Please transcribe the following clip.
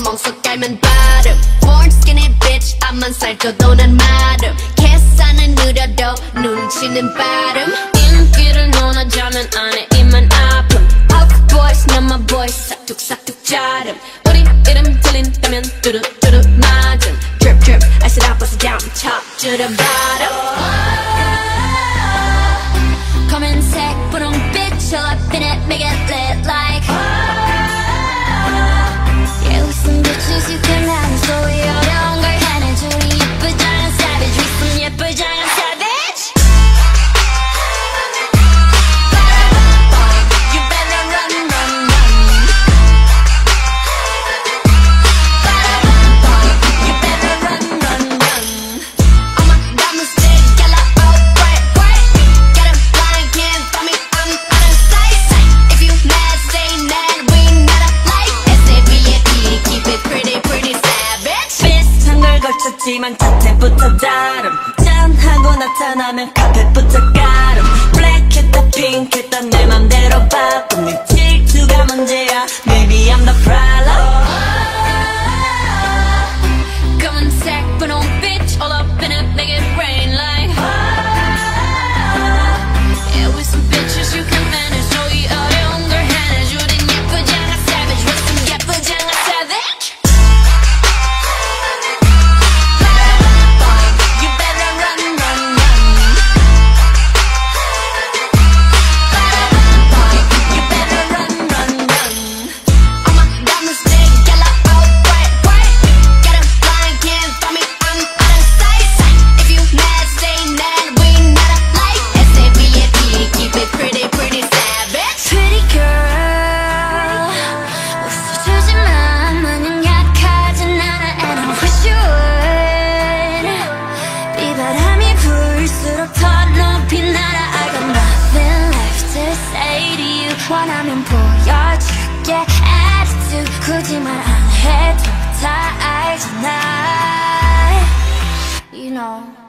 구멍 속 깔면 바름 Born skinny bitch 앞만 살쪄도 난 마름 계산은 느려도 눈치는 빠름 인기를 논하자면 안에 입만 아픔 Up boys not my boys 싹둑싹둑 자름 우리 이름 들린다면 뚜루뚜루 맞음 Drip drip I said I bust it down top to the bottom 검은색 분홍빛 All up in it make it lit like Yeah with some bitches you can manage so we 어려운 걸 해내줘 우리 예쁘장한 savage with some 예쁘장한 savage You better run run run You better run run run All my diamonds big yellow oh bright bright Get 'em blind can't find me I'm out of sight If you mad stay mad we not alike SBMA keep it pretty pretty savage 비슷한 걸 걸쳤지만 자태부터 다름 짠하고 나타나면 카펫부터 가름 블랙했다 핑크했다 내 맘대로 바꿈 네 질투가 문제야 Maybe I'm the problem 검은색 분홍빛 All up in it make it rain like Yeah with some bitches you can manage so 이 어려운 걸 해내줘 우린 예쁘장한 savage with some 예쁘장한 savage You better run run run You better run run run All my diamonds big yellow oh bright bright Get 'em blind can't find me I'm out of sight If you mad stay mad we not alike SBMA keep it pretty pretty savage Pretty girl 웃어주지만 마냥 약하진 않아 And I wish you would 비바람이 불수록 더 높이 날아 I got nothing left to say to you 원하면 보여줄게 attitude 굳이 말 안 해도 다 알잖아 You know